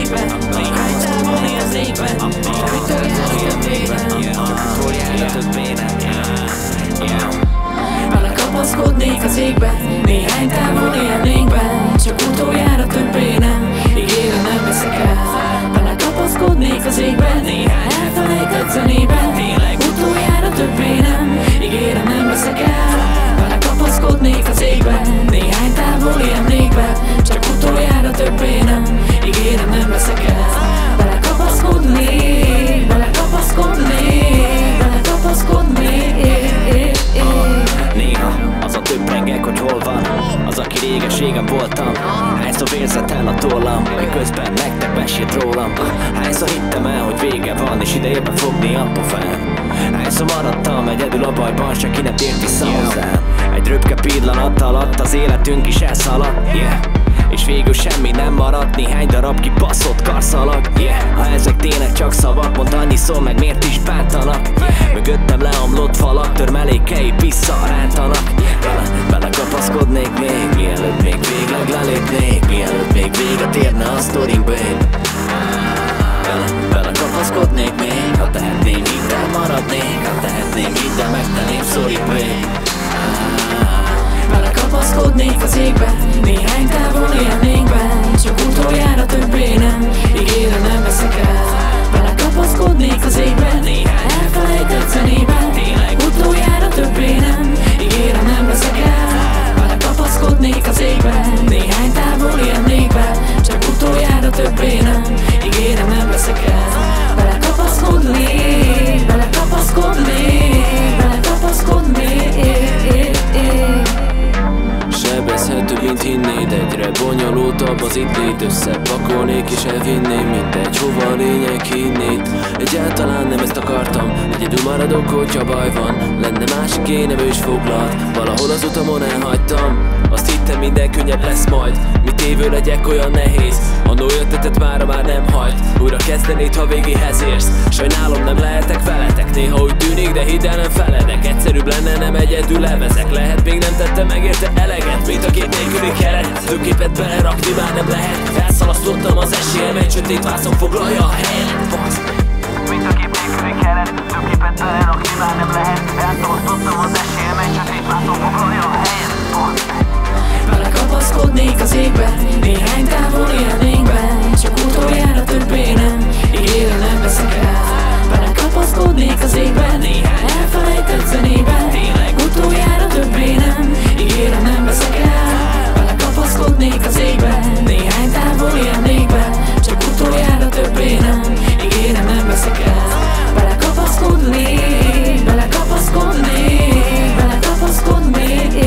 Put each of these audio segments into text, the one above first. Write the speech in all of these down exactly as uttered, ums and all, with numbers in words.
égben, néhány távoli az égben, ütőjel a többében, csak utoljára többének. Belekapaszkodnék az égben, néhány távoli emlékben, csak utoljára többé nem, ígérem nem veszek el. Belekapaszkodnék az égben, néhány elfelejtett zenében, tényleg utoljára többé nem, ígérem nem veszek el. Belekapaszkodnék az égben, néhány távoli emlékben, csak utoljára többé nem, ígérem nem veszek el. Belekapaszkodnék, belekapaszkodnék, belekapaszkodnék. Néha az a több rengek, hogy hol van az, aki réges-régen voltam. Hányszor vérzett el a tollam, miközben nektek mesélt rólam. Hányszor hittem el, hogy vége van, és idejében fogni a pofán. Hányszor maradtam egyedül a bajban, senki nem tért vissza hozzám. Egy röpke pillanat alatt az életünk is elszaladt, yeah. És végül semmi nem maradt, néhány darab kibaszott karszalag, yeah. Ha ezek tényleg csak szavak, mondd annyi szó, meg miért is bántanak, yeah. Mögöttem leomlott falak, törmelékei visszarántanak, Bele, belekapaszkodnék még, mielőtt még végleg lelépnék, mielőtt még véget érne a sztorink, babe. Bele, belekapaszkodnék még, ha tehetném, hidd el maradnék, ha tehetném, hidd el megtenném, sorry, babe. Belekapaszkodnék az égben, néhány távoli emlékben, csak utoljára többé nem, ígérem nem veszek el. Belekapaszkodnék az égben, néhány elfelejtett zenében, tényleg utoljára többé nem, ígérem nem veszek el. Belekapaszkodnék az égben, néhány távoli emlékben, csak utoljára többé nem, ígérem nem veszek el. Belekapaszkodnék, belekapaszkodnék, belekapaszkodnék. Sebezhetőbb, mint hinnéd, egyre bonyolultabb az itt lét. Összepakolnék és elvinném, mindegy hova a lényeg hinnéd. Egyáltalán nem ezt akartam, egyedül maradok, hogyha baj van. Lenne másik, én nem ő is foglalt, valahol az utamon elhagytam. Azt hittem minden könnyebb lesz majd, mit évő legyek olyan nehéz. Annó ötletet mára már nem hajt, újra kezdenéd, ha végéhez érsz. Sajnálom nem lehetek veletek, néha úgy tűnik, de hidd el nem feledek. Egyszerűbb lenne, nem egyedül levezek, lehet még nem tettem meg érte eleget, mint a két nélküli keret. Több képet belerakni már nem lehet, elszalasztottam az esélyem, egy sötét vászon foglalja a helyet. Mint a kép nélküli keret, több képet belerakni már nem lehet, elszalasztottam az esélyem, egy sötét vászon foglalja a helyet. Belekapaszkodnék az égben, néhány távoli emlékben, csak utoljára többé nem, ígérem nem veszek el. Belekapaszkodnék az égben, néhány elfelejtett zenében, tényleg utoljára többé nem, ígérem nem veszek el. Belekapaszkodnék az égben, néhány távoli emlékben, csak utoljára többé nem, ígérem nem veszek el. Belekapaszkodnék, belekapaszkodnék, belekapaszkodnék.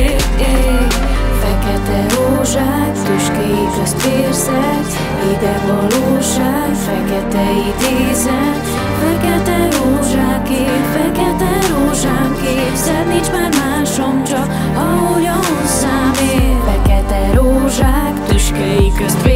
Fekete rózsák, tüskéi közt érzek, ide valóság, fekete idézet. Fekete rózsákép, fekete rózsánkép, szebb nincs már másom, csak ahogy a hozzám ér. Fekete rózsák, tüskéi közt